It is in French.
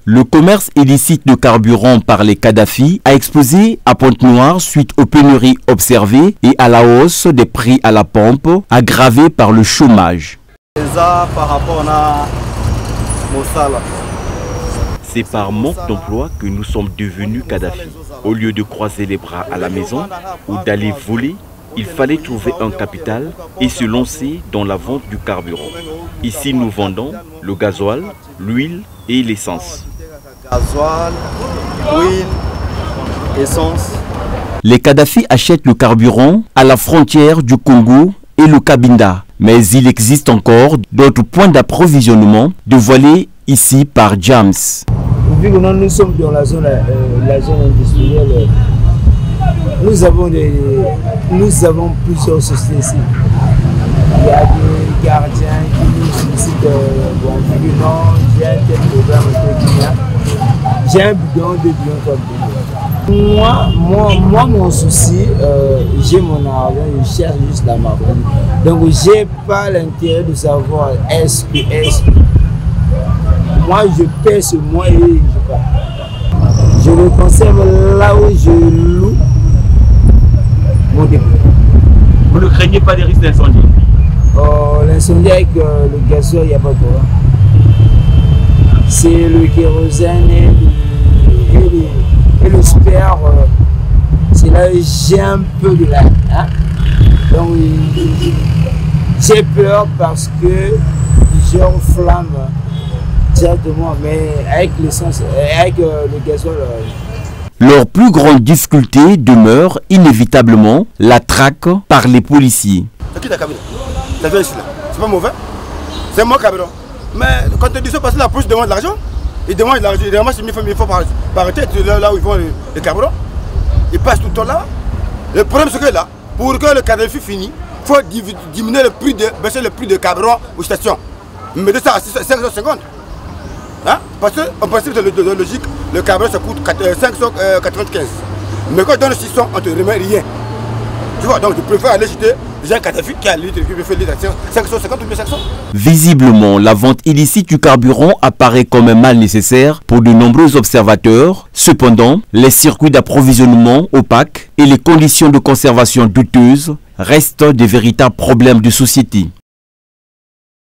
Le commerce illicite de carburant par les Kadhafi a explosé à Pointe-Noire suite aux pénuries observées et à la hausse des prix à la pompe, aggravée par le chômage. C'est par manque d'emploi que nous sommes devenus Kadhafi. Au lieu de croiser les bras à la maison ou d'aller voler, il fallait trouver un capital et se lancer dans la vente du carburant. Ici, nous vendons le gasoil, l'huile et l'essence. Gasoil, huile, essence. Les Kadhafi achètent le carburant à la frontière du Congo et le Cabinda. Mais il existe encore d'autres points d'approvisionnement dévoilés ici par James. Vu que nous sommes dans la zone industrielle, nous avons plusieurs sociétés ici. Il y a des gardiens qui nous sollicitent. Bon, non, j'ai un tel programme, j'ai un bidon, 2 bidons, 3 bidons. Moi, mon souci, j'ai mon argent, je cherche juste la marque. Donc, je n'ai pas l'intérêt de savoir est-ce que. Moi, je paie ce mois et je pars. Je le conserve là où je loue mon dépôt. Vous ne craignez pas des risques d'incendie? L'incendie avec le gasoil, il n'y a pas de problème. C'est le kérosène et le spare. C'est là où j'ai un peu de la. Hein? Donc, j'ai peur parce que j'enflamme directement, mais avec l'essence, avec le gasoil. Leur plus grande difficulté demeure inévitablement la traque par les policiers. C'est qui ta caméra? Ça vient ici là. C'est pas mauvais. C'est mon caméra. Mais quand tu dis ça, parce que la police demande de l'argent, ils demandent de l'argent, ils demandent si il faut par arrêter là où ils font le carburant. Ils passent tout le temps là. Le problème c'est que là, pour que le Kadhafi finisse, il faut diminuer le prix baisser le prix de carburant aux stations. Mais de ça à 550. Hein? Parce qu'en principe de logique, le carburant ça coûte 595. Mais quand on donne 600, on ne te remet rien. Tu vois, donc je préfère aller jeter déjà un Kadhafi qui a litre, qui fait litre 550 ou 1500. Visiblement, la vente illicite du carburant apparaît comme un mal nécessaire pour de nombreux observateurs. Cependant, les circuits d'approvisionnement opaques et les conditions de conservation douteuses restent des véritables problèmes de société.